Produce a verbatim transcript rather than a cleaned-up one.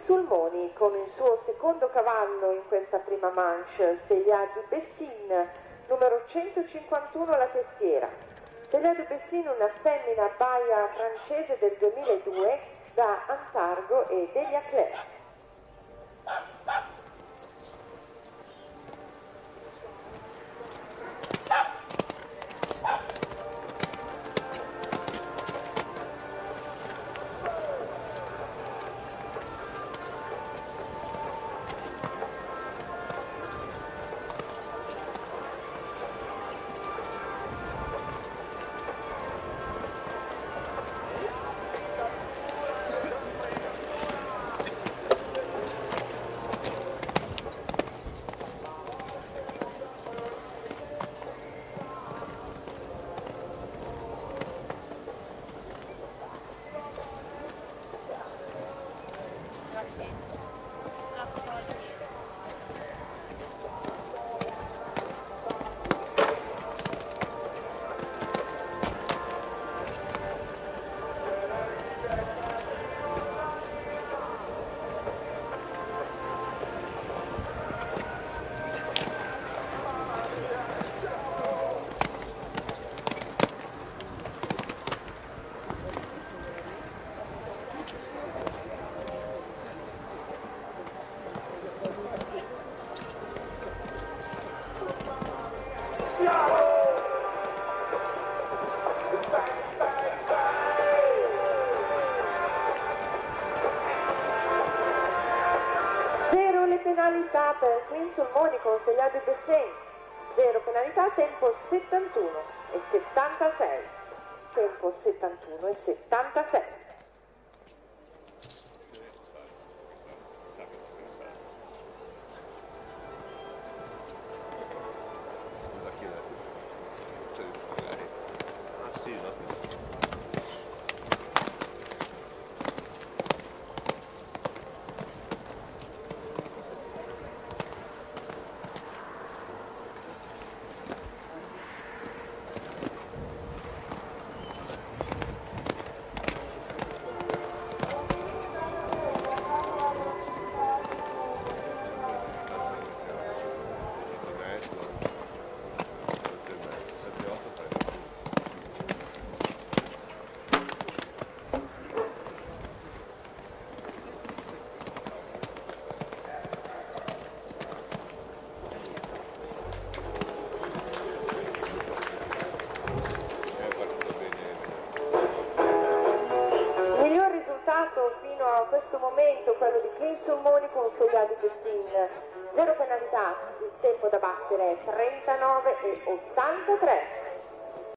Sulmoni con il suo secondo cavallo in questa prima manche, Célia du Bessin, numero centocinquantuno la testiera. Célia du Bessin, una femmina baia francese del duemiladue da Antargo e Delia Claire. Zero le penalità per Queen Sulmoni con Célia du Bessin. Zero penalità, tempo settantuno e settantasei. Tempo settantuno e settantasei. Fino a questo momento quello di Queen Sulmoni con Célia du Bessin. Zero penalità, il tempo da battere è trentanove e ottantatré.